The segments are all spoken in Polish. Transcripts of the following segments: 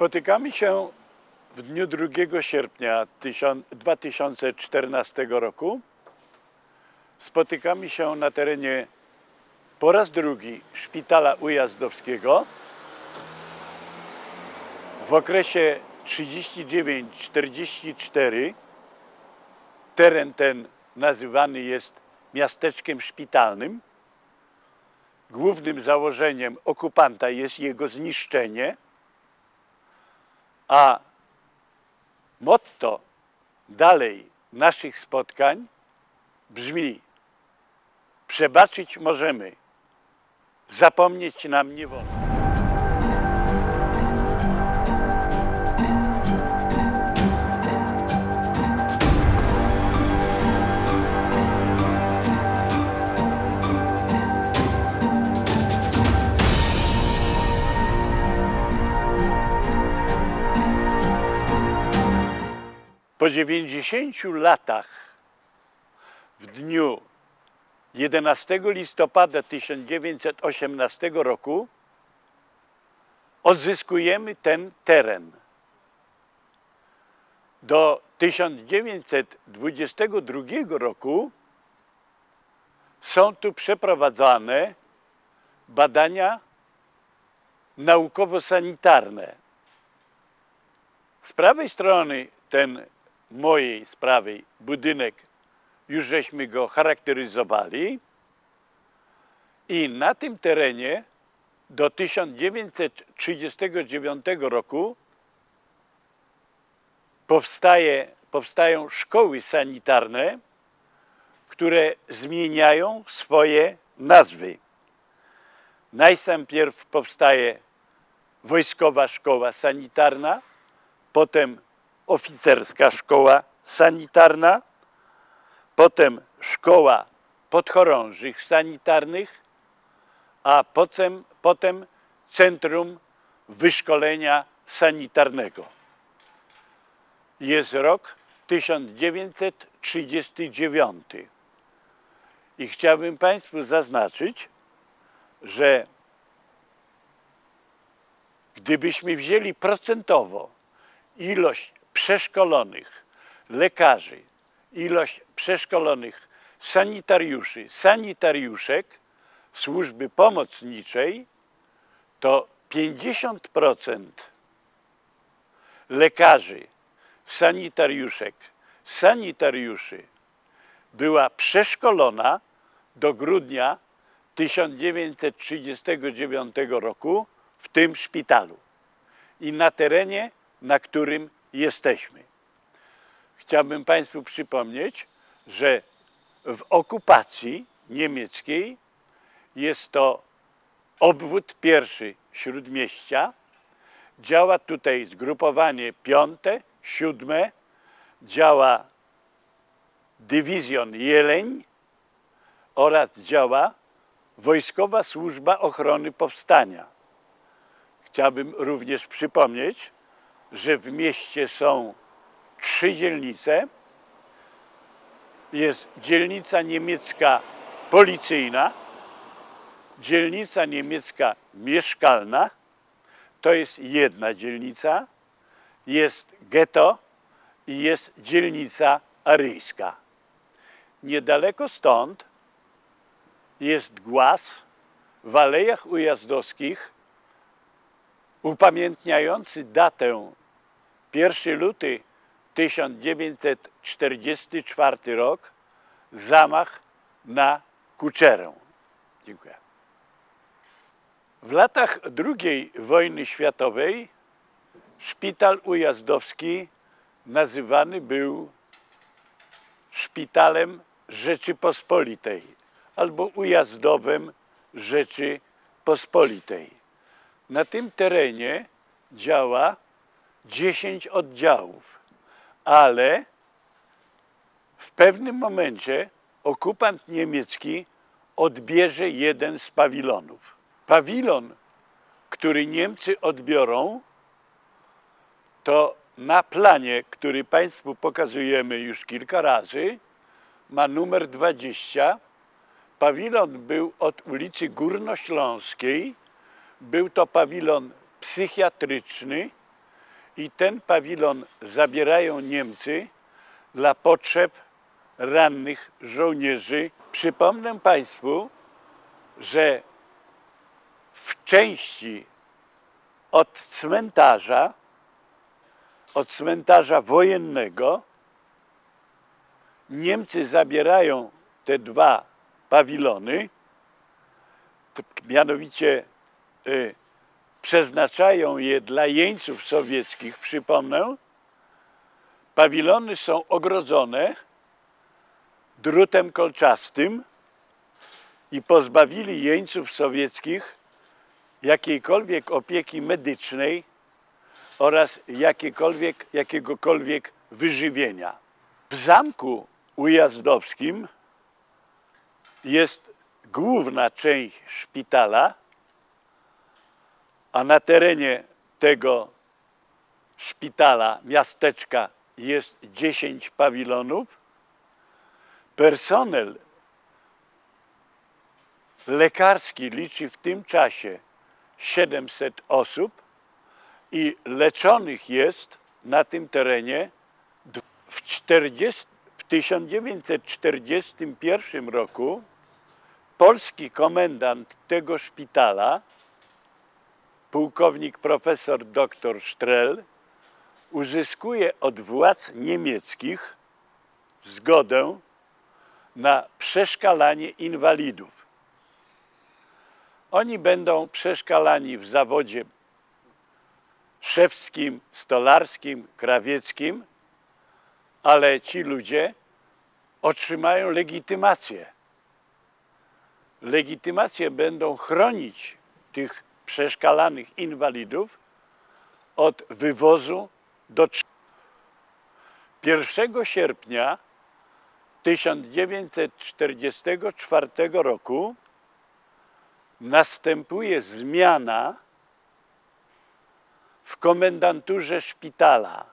Spotykamy się w dniu 2 sierpnia 2014 roku. Spotykamy się na terenie po raz drugi Szpitala Ujazdowskiego. W okresie 39-44 teren ten nazywany jest miasteczkiem szpitalnym. Głównym założeniem okupanta jest jego zniszczenie, a motto dalej naszych spotkań brzmi: przebaczyć możemy, zapomnieć nam nie wolno. Po 90 latach, w dniu 11 listopada 1918 roku, odzyskujemy ten teren. Do 1922 roku są tu przeprowadzane badania naukowo-sanitarne. Z prawej strony mojej z prawej budynek, już żeśmy go charakteryzowali, i na tym terenie do 1939 roku powstają szkoły sanitarne, które zmieniają swoje nazwy. Najpierw powstaje Wojskowa Szkoła Sanitarna, potem Oficerska Szkoła Sanitarna, potem Szkoła Podchorążych Sanitarnych, a potem Centrum Wyszkolenia Sanitarnego. Jest rok 1939 i chciałbym Państwu zaznaczyć, że gdybyśmy wzięli procentowo ilość przeszkolonych lekarzy, ilość przeszkolonych sanitariuszy, sanitariuszek służby pomocniczej, to 50% lekarzy, sanitariuszek, sanitariuszy była przeszkolona do grudnia 1939 roku w tym szpitalu i na terenie, na którym jesteśmy. Chciałbym Państwu przypomnieć, że w okupacji niemieckiej jest to obwód 1 Śródmieścia, działa tutaj zgrupowanie 5., 7., działa dywizjon Jeleń oraz działa Wojskowa Służba Ochrony Powstania. Chciałbym również przypomnieć, że w mieście są 3 dzielnice. Jest dzielnica niemiecka policyjna, dzielnica niemiecka mieszkalna, to jest jedna dzielnica, jest getto i jest dzielnica aryjska. Niedaleko stąd jest głaz w Alejach Ujazdowskich upamiętniający datę 1 luty 1944 rok, zamach na Kuczerę. Dziękuję. W latach II wojny światowej Szpital Ujazdowski nazywany był Szpitalem Rzeczypospolitej albo Ujazdowem Rzeczypospolitej. Na tym terenie działa 10 oddziałów, ale w pewnym momencie okupant niemiecki odbierze jeden z pawilonów. Pawilon, który Niemcy odbiorą, to na planie, który Państwu pokazujemy już kilka razy, ma numer 20. Pawilon był od ulicy Górnośląskiej. Był to pawilon psychiatryczny, i ten pawilon zabierają Niemcy dla potrzeb rannych żołnierzy. Przypomnę Państwu, że w części od cmentarza wojennego Niemcy zabierają te dwa pawilony, mianowicie przeznaczają je dla jeńców sowieckich. Przypomnę, pawilony są ogrodzone drutem kolczastym i pozbawili jeńców sowieckich jakiejkolwiek opieki medycznej oraz jakiegokolwiek wyżywienia. W Zamku Ujazdowskim jest główna część szpitala, a na terenie tego szpitala, miasteczka, jest 10 pawilonów. Personel lekarski liczy w tym czasie 700 osób i leczonych jest na tym terenie. W 1941 roku polski komendant tego szpitala, pułkownik profesor dr Strel, uzyskuje od władz niemieckich zgodę na przeszkalanie inwalidów. Oni będą przeszkalani w zawodzie szewskim, stolarskim, krawieckim, ale ci ludzie otrzymają legitymację. Legitymacje będą chronić tych przeszkalanych inwalidów od wywozu do 1 sierpnia 1944 roku następuje zmiana w komendanturze szpitala.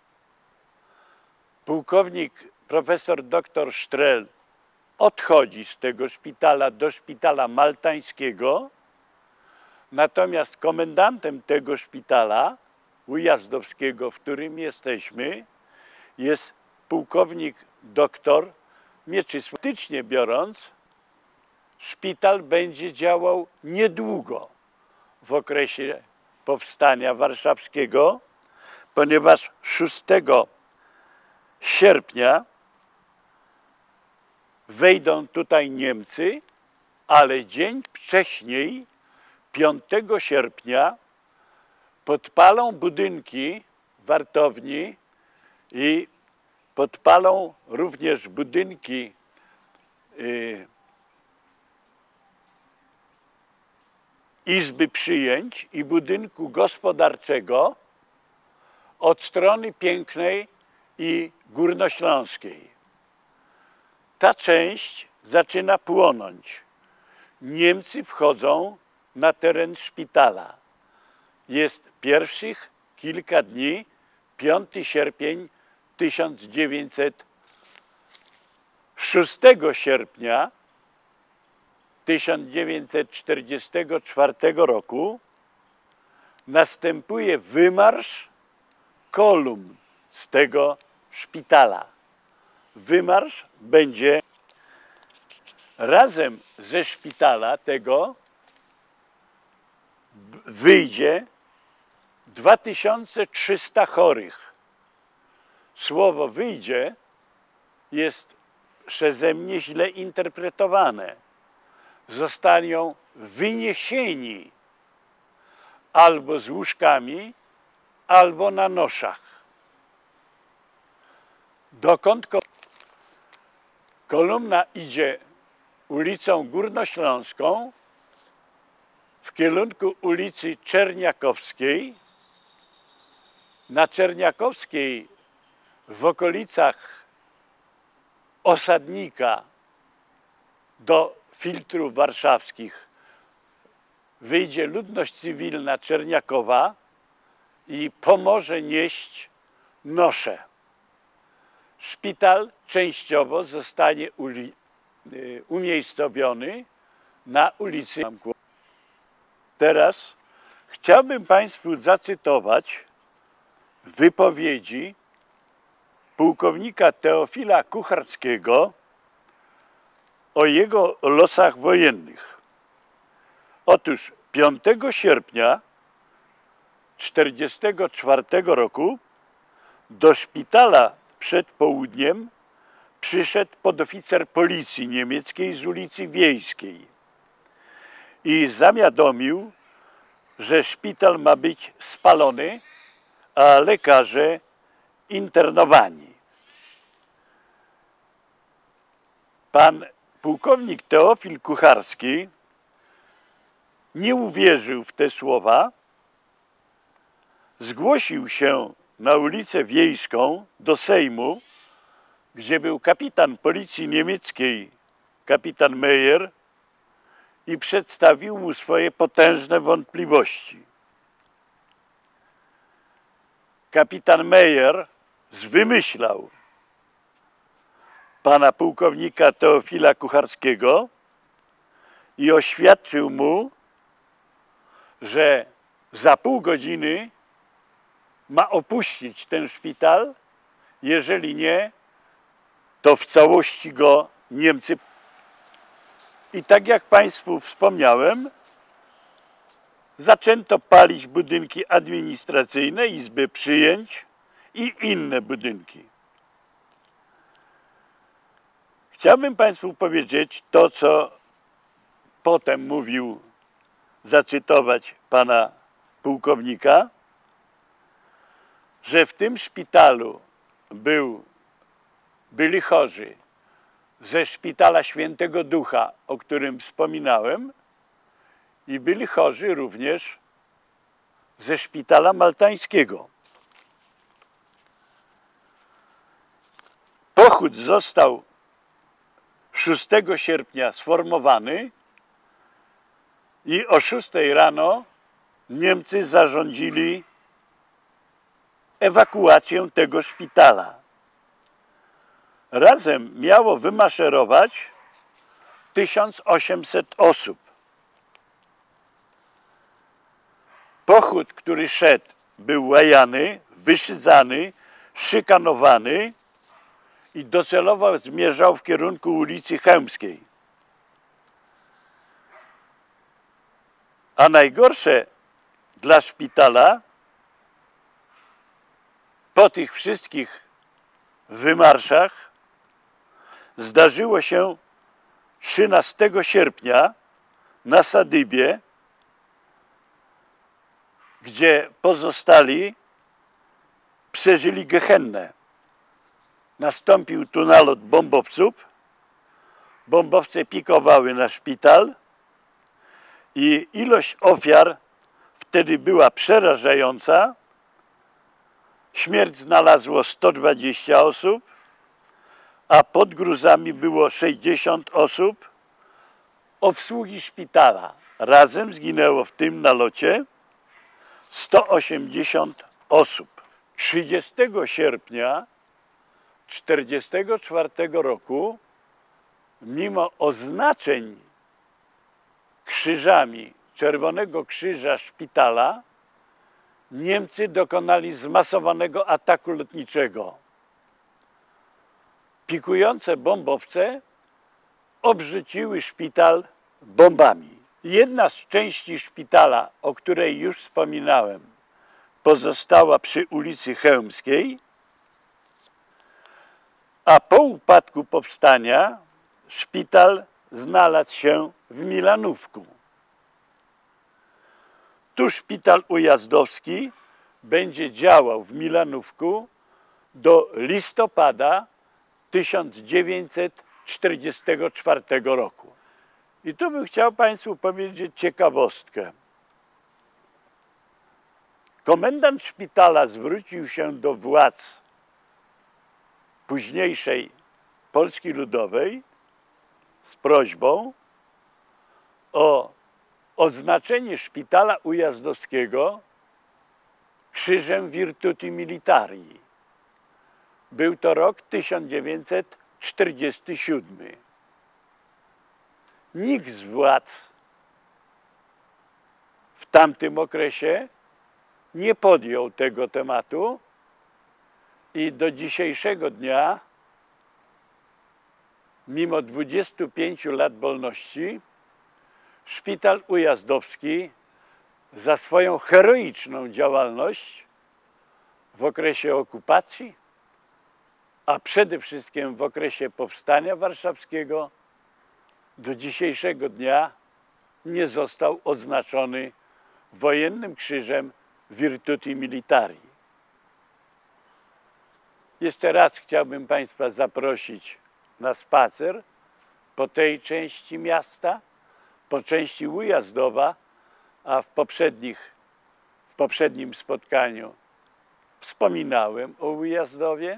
Pułkownik profesor dr Strel odchodzi z tego szpitala do szpitala maltańskiego, natomiast komendantem tego szpitala ujazdowskiego, w którym jesteśmy, jest pułkownik dr Mieczysław. Praktycznie biorąc, szpital będzie działał niedługo w okresie powstania warszawskiego, ponieważ 6 sierpnia wejdą tutaj Niemcy, ale dzień wcześniej, 5 sierpnia, podpalą budynki wartowni i podpalą również budynki Izby Przyjęć i budynku gospodarczego od strony Pięknej i Górnośląskiej. Ta część zaczyna płonąć. Niemcy wchodzą na teren szpitala. Jest pierwszych kilka dni, 5 sierpień 6 sierpnia 1944 roku następuje wymarsz kolumn z tego szpitala. Wymarsz będzie razem ze szpitala tego wyjdzie 2300 chorych. Słowo wyjdzie jest przeze mnie źle interpretowane. Zostaną wyniesieni albo z łóżkami, albo na noszach. Dokąd kolumna idzie ulicą Górnośląską w kierunku ulicy Czerniakowskiej. Na Czerniakowskiej w okolicach osadnika do filtrów warszawskich wyjdzie ludność cywilna Czerniakowa i pomoże nieść nosze. Szpital częściowo zostanie umiejscowiony na ulicy. Teraz chciałbym Państwu zacytować wypowiedzi pułkownika Teofila Kucharskiego o jego losach wojennych. Otóż 5 sierpnia 1944 roku do szpitala przed południem przyszedł podoficer policji niemieckiej z ulicy Wiejskiej i zawiadomił, że szpital ma być spalony, a lekarze internowani. Pan pułkownik Teofil Kucharski nie uwierzył w te słowa, zgłosił się na ulicę Wiejską do Sejmu, gdzie był kapitan policji niemieckiej, kapitan Meyer, i przedstawił mu swoje potężne wątpliwości. Kapitan Meyer zwymyślał pana pułkownika Teofila Kucharskiego i oświadczył mu, że za pół godziny ma opuścić ten szpital, jeżeli nie, to w całości go Niemcy. I tak jak Państwu wspomniałem, zaczęto palić budynki administracyjne, izby przyjęć i inne budynki. Chciałbym Państwu powiedzieć to, co potem mówił, zacytować pana pułkownika, że w tym szpitalu byli chorzy ze szpitala Świętego Ducha, o którym wspominałem, i byli chorzy również ze szpitala maltańskiego. Pochód został 6 sierpnia sformowany i o 6 rano Niemcy zarządzili ewakuację tego szpitala. Razem miało wymaszerować 1800 osób. Pochód, który szedł, był łajany, wyszydzany, szykanowany i docelowo zmierzał w kierunku ulicy Chełmskiej. A najgorsze dla szpitala, po tych wszystkich wymarszach, zdarzyło się 13 sierpnia na Sadybie, gdzie pozostali przeżyli gehennę. Nastąpił tu nalot bombowców, bombowce pikowały na szpital i ilość ofiar wtedy była przerażająca. Śmierć znalazło 120 osób, a pod gruzami było 60 osób. Obsługi szpitala razem zginęło w tym nalocie 180 osób. 30 sierpnia 1944 roku, mimo oznaczeń krzyżami Czerwonego Krzyża szpitala, Niemcy dokonali zmasowanego ataku lotniczego. Pikujące bombowce obrzuciły szpital bombami. Jedna z części szpitala, o której już wspominałem, pozostała przy ulicy Chełmskiej, a po upadku powstania szpital znalazł się w Milanówku. Tu szpital ujazdowski będzie działał w Milanówku do listopada 1944 roku. I tu bym chciał Państwu powiedzieć ciekawostkę. Komendant szpitala zwrócił się do władz późniejszej Polski Ludowej z prośbą o odznaczenie szpitala ujazdowskiego krzyżem Virtuti Militari. Był to rok 1947. Nikt z władz w tamtym okresie nie podjął tego tematu I do dzisiejszego dnia, mimo 25 lat wolności, Szpital Ujazdowski za swoją heroiczną działalność w okresie okupacji, a przede wszystkim w okresie Powstania Warszawskiego, do dzisiejszego dnia nie został odznaczony wojennym krzyżem Virtuti Militari. Jeszcze raz chciałbym Państwa zaprosić na spacer po tej części miasta, po części Ujazdowa, a w poprzednim spotkaniu wspominałem o Ujazdowie.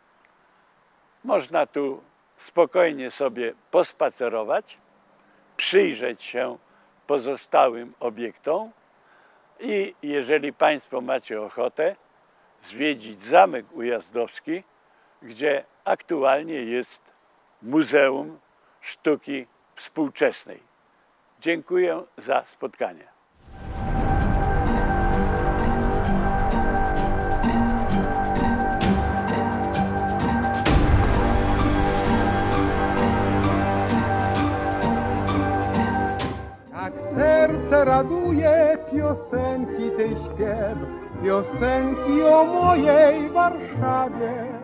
Można tu spokojnie sobie pospacerować, przyjrzeć się pozostałym obiektom i jeżeli Państwo macie ochotę, zwiedzić Zamek Ujazdowski, gdzie aktualnie jest Muzeum Sztuki Współczesnej. Dziękuję za spotkanie. Jak serce raduje, piosenki tej śpiew, piosenki o mojej Warszawie.